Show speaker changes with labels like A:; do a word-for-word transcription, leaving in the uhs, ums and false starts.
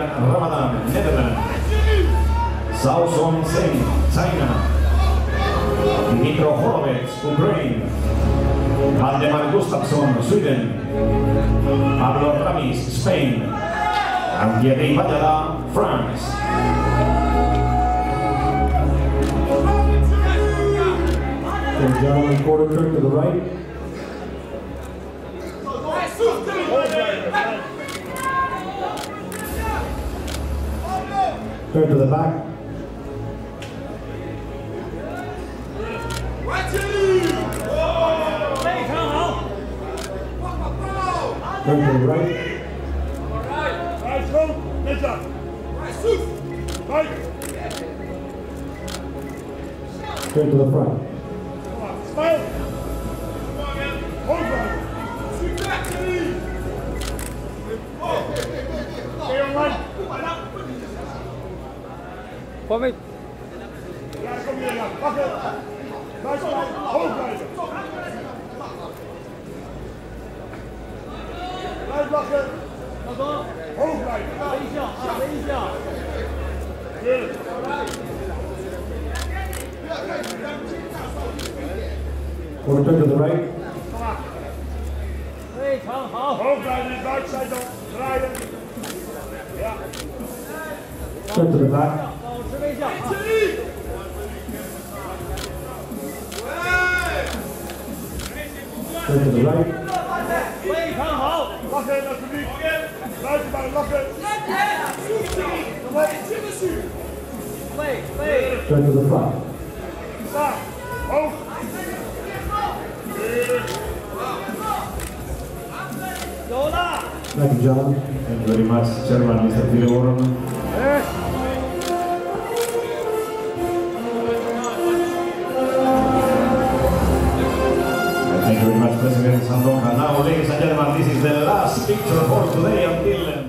A: Adrian Ramadan, Netherlands. Zhao Song Seng, China. Dmitro Horovets, Ukraine. Valdemar Gustafsson, Sweden. Pablo Ramis, Spain. And Thierry Padala, France.
B: And gentlemen, quarter turn to the right. Turn to the back. Turn to the right. Turn to the front.
C: Kom mee.
D: Ja, kom hier, ja. Wacht even. Luister maar. Hoog blijven. Blijf lachen. Hoog blijven. Heerlijk.
B: Quarter turn to the right.
D: Hoog blijven, buitenzijde draaien. Ja.
B: Turn to the back. Turn to the right.
D: Lachen naar het publiek. Buiten bij lachen.
B: Turn to the front.
D: Sta. Hoog.
B: Thank you, John.
A: Thank you very much, Chairman Mister Tilevoron. Thank you very much, President Sandonga. Now, ladies and gentlemen, this is the last picture for today until